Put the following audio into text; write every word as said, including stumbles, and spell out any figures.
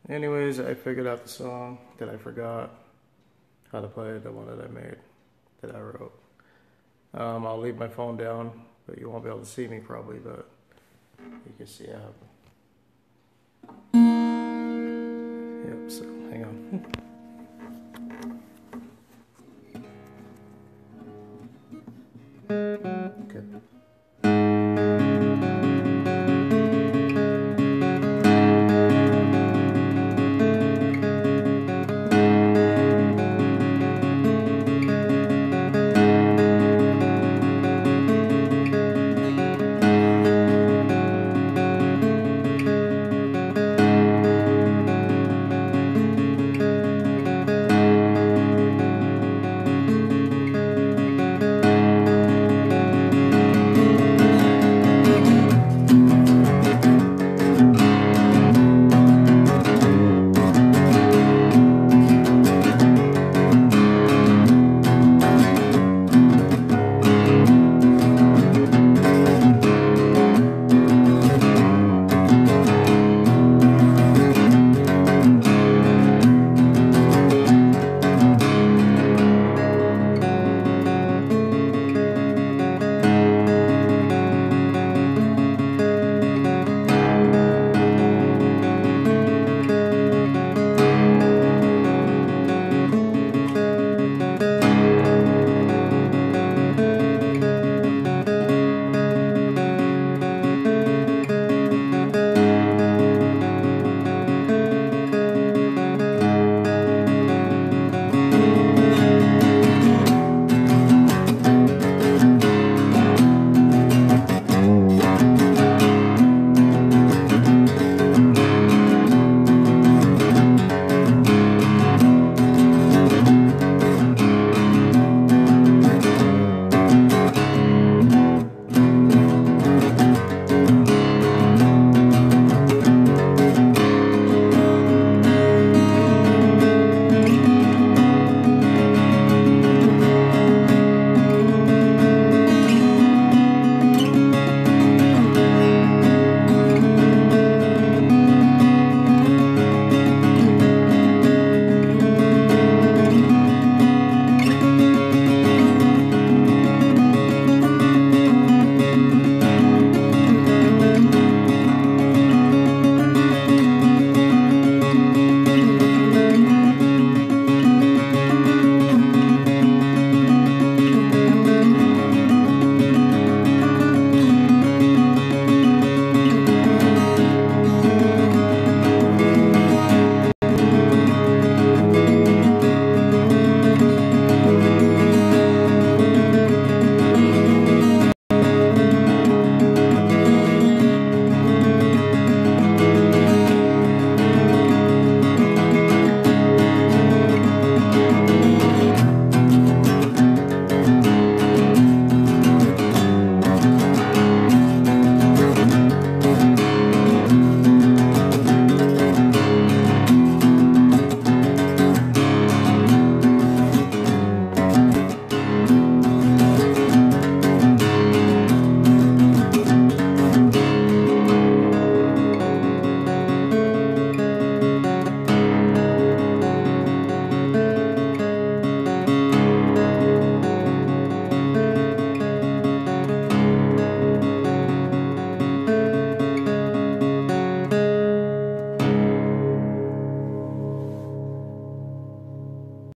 Anyways, I figured out the song that I forgot how to play, the one that I made, that I wrote. Um, I'll leave my phone down, but you won't be able to see me probably, but you can see I have. Yep, so hang on. Okay.